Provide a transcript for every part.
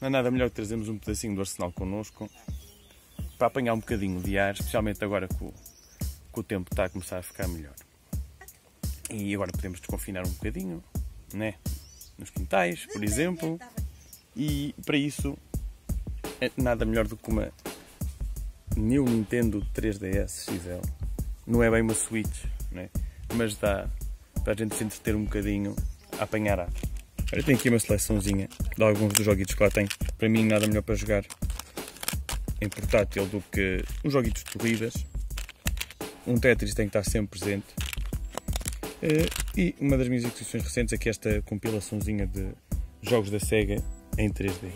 não há nada melhor que trazermos um pedacinho do arsenal connosco para apanhar um bocadinho de ar, especialmente agora que o tempo está a começar a ficar melhor. E agora podemos desconfinar um bocadinho, né? Nos quintais, por exemplo. E para isso, nada melhor do que uma New Nintendo 3DS XL. Não é bem uma Switch, né? Mas dá para a gente se entreter um bocadinho a apanhar ar. Eu tenho aqui uma seleçãozinha de alguns dos joguitos que lá tem. Para mim, nada melhor para jogar em portátil do que os joguitos de corridas. Um Tetris tem que estar sempre presente. E uma das minhas aquisições recentes é que esta compilaçãozinha de jogos da Sega em 3D.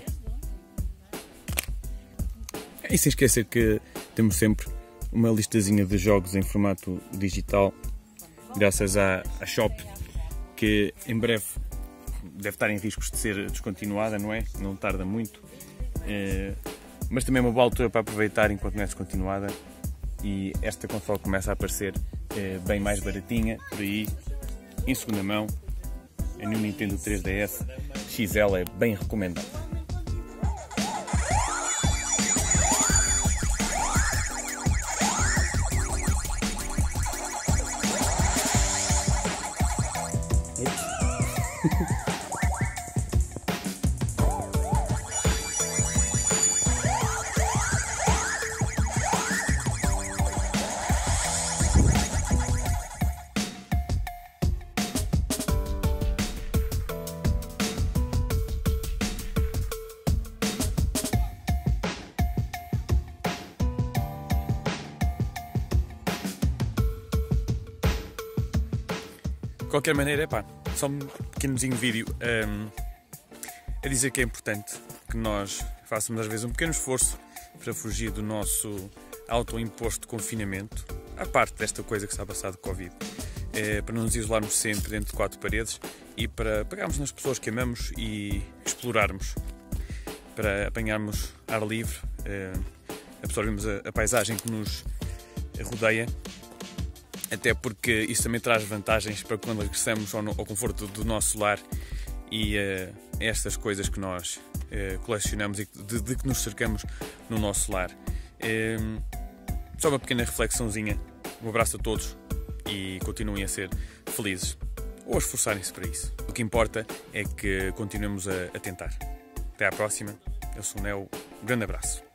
E sem esquecer que temos sempre uma listazinha de jogos em formato digital, graças à Shop, que em breve deve estar em riscos de ser descontinuada, não é? Não tarda muito. Mas também é uma boa altura para aproveitar enquanto não é descontinuada. E esta consola começa a aparecer bem mais baratinha, por aí, em segunda mão. A New Nintendo 3DS XL é bem recomendada. De qualquer maneira, só um pequenozinho vídeo a dizer que é importante que nós façamos às vezes um pequeno esforço para fugir do nosso autoimposto confinamento, à parte desta coisa que está a passar de Covid, para não nos isolarmos sempre dentro de quatro paredes e para pegarmos nas pessoas que amamos e explorarmos, para apanharmos ar livre, absorvermos a paisagem que nos rodeia. Até porque isso também traz vantagens para quando regressamos ao conforto do nosso lar e estas coisas que nós colecionamos e de que nos cercamos no nosso lar. Só uma pequena reflexãozinha. Um abraço a todos e continuem a ser felizes ou a esforçarem-se para isso. O que importa é que continuemos a tentar. Até à próxima. Eu sou o Neo. Um grande abraço.